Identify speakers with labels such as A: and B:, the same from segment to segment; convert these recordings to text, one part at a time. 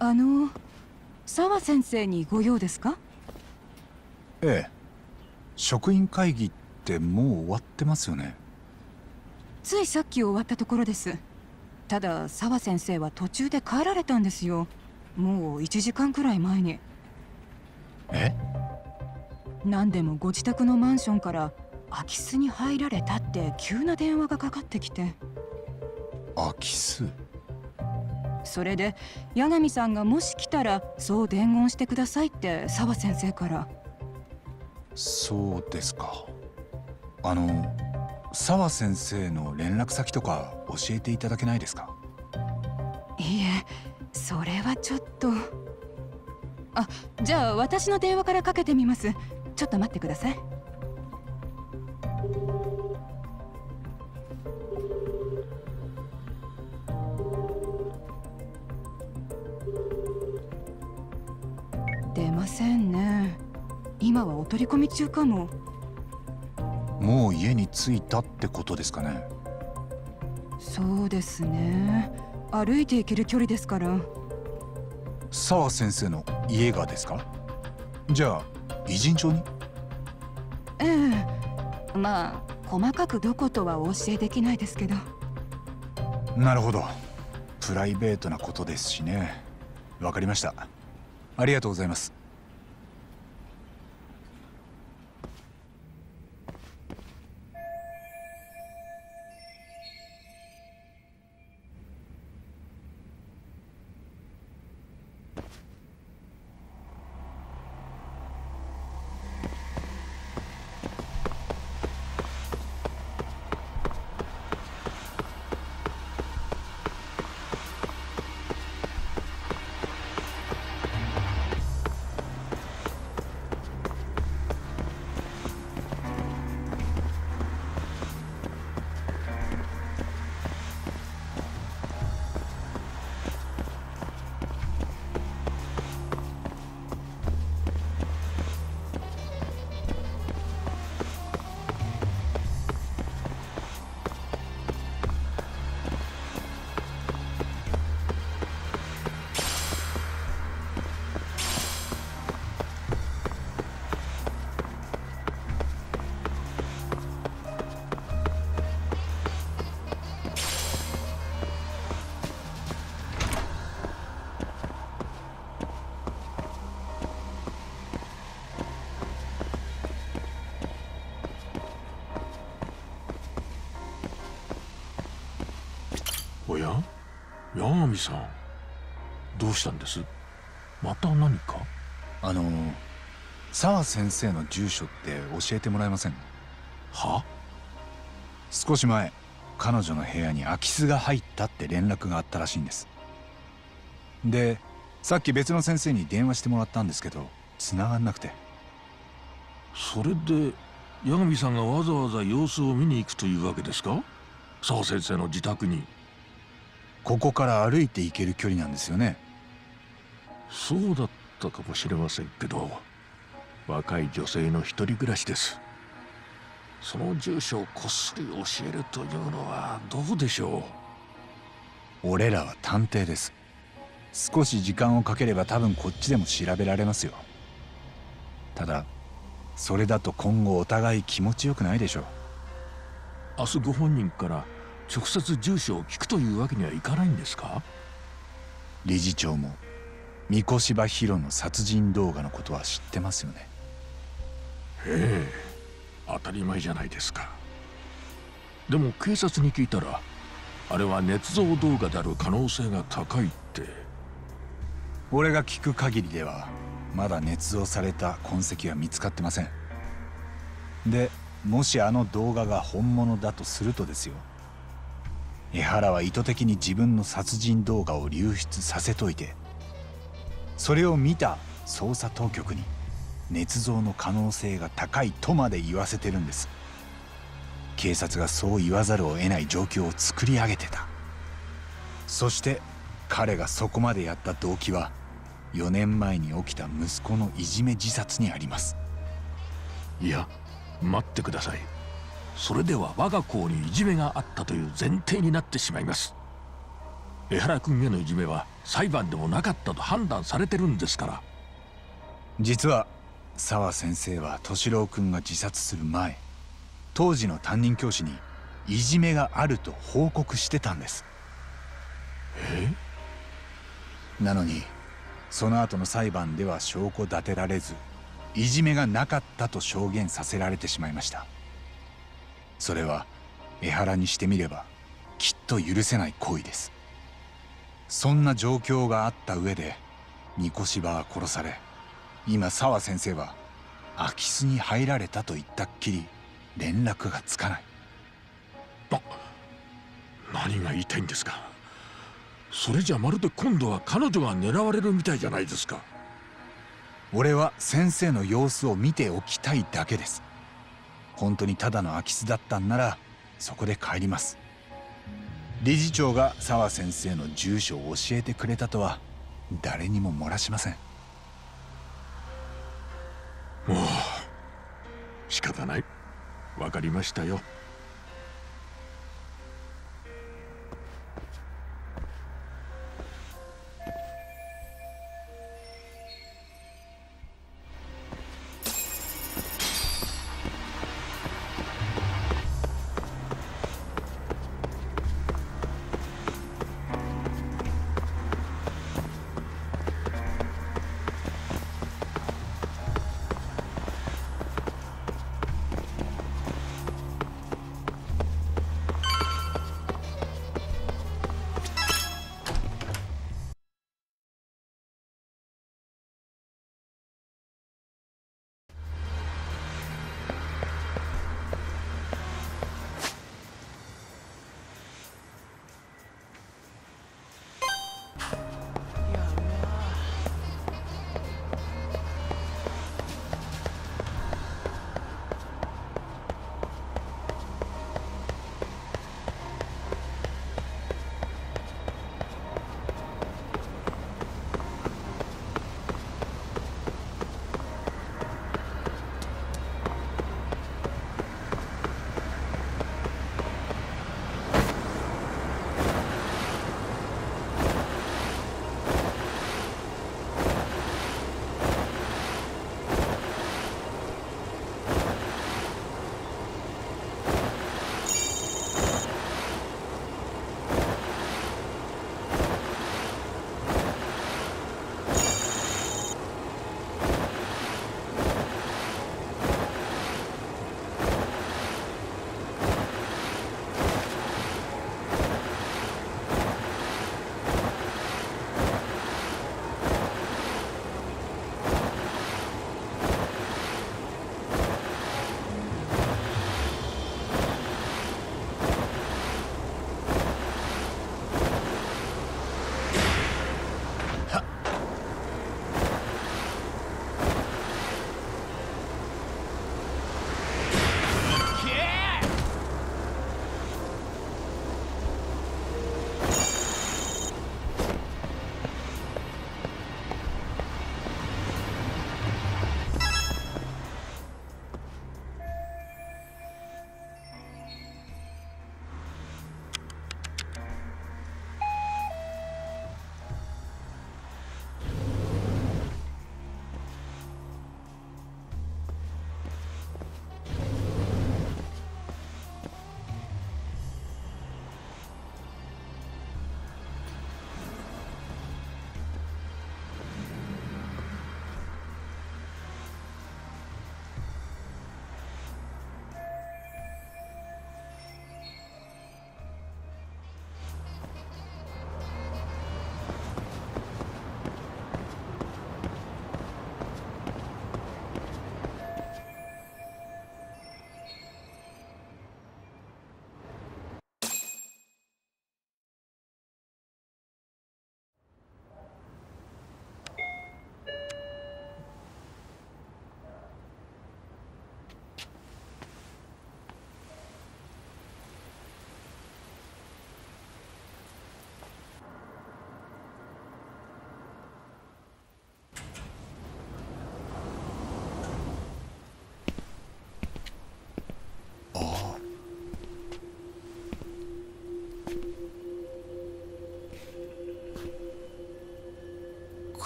A: 沢先生にご用ですか？
B: ええ。職員会議ってもう終わってますよね。
A: ついさっき終わったところです。ただ沢先生は途中で帰られたんですよ。もう1時間くらい前に。
B: え？
A: 何でもご自宅のマンションから空き巣に入られたって急な電話がかかってきて。
B: 空き巣？
A: それで八神さんがもし来たらそう伝言してくださいって沢先生から。
B: そうですか。沢先生の連絡先とか教えていただけないですか？
A: いえ、それはちょっと。あ、じゃあ私の電話からかけてみます。ちょっと待ってください。出ませんね。今はお取り込み中かも。
B: もう家に着いたってことですかね。
A: そうですね。歩いて行ける距離ですから。
B: 沢先生の家がですか？じゃあ偉人町に？
A: ええ、まあ細かくどことはお教えできないですけど。
B: なるほど。プライベートなことですしね。わかりました。ありがとうございます。
C: おや、八神さん、どうしたんです？また何か？
B: 沢先生の住所って教えてもらえません？
C: は？
B: 少し前、彼女の部屋に空き巣が入ったって連絡があったらしいんです。で、さっき別の先生に電話してもらったんですけど、繋がんなくて。
C: それで八神さんがわざわざ様子を見に行くというわけですか？沢先生の自宅に。
B: ここから歩いて行ける距離なんですよね。
C: そうだったかもしれませんけど、若い女性の一人暮らしです。その住所をこっそり教えるというのはどうでしょ
B: う？俺らは探偵です。少し時間をかければ多分こっちでも調べられますよ。ただそれだと今後お互い気持ちよくないでしょう。
C: 明日ご本人から直接住所を聞くというわけにはいかないんですか？
B: 理事長も三越柴博の殺人動画のことは知ってますよね。
C: ええ、当たり前じゃないですか。でも警察に聞いたら、あれは捏造動画である可能性が高いって。
B: 俺が聞く限りではまだ捏造された痕跡は見つかってません。でもしあの動画が本物だとするとですよ、江原は意図的に自分の殺人動画を流出させといて、それを見た捜査当局に捏造の可能性が高いとまで言わせてるんです。警察がそう言わざるを得ない状況を作り上げてた。そして彼がそこまでやった動機は4年前に起きた息子のいじめ自殺にあります。
C: いや、待ってください。それでは我が校にいじめがあったという前提になってしまいます。 江原君へのいじめは裁判でもなかったと判断されてるんですから。
B: 実は沢先生は敏郎君が自殺する前、当時の担任教師にいじめがあると報告してたんです。なのにその後の裁判では証拠立てられず、いじめがなかったと証言させられてしまいました。それは江原にしてみればきっと許せない行為です。そんな状況があった上で三越場は殺され、今沢先生は空き巣に入られたと言ったっきり連絡がつかない。
C: 何が言いたいんですか。それじゃまるで今度は彼女が狙われるみたいじゃないですか。
B: 俺は先生の様子を見ておきたいだけです。本当にただの空き巣だったんならそこで帰ります。理事長が沢先生の住所を教えてくれたとは誰にも漏らしません。
C: もう仕方ない。わかりましたよ。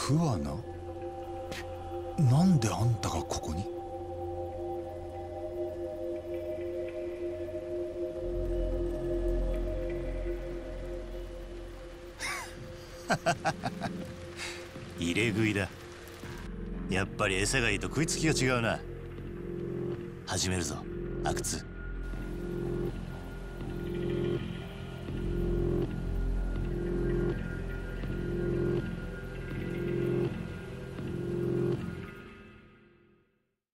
B: 桑名、なんであんたがここに？
D: 入れ食いだ。やっぱり餌がいいと食いつきが違うな。始めるぞ、阿久津。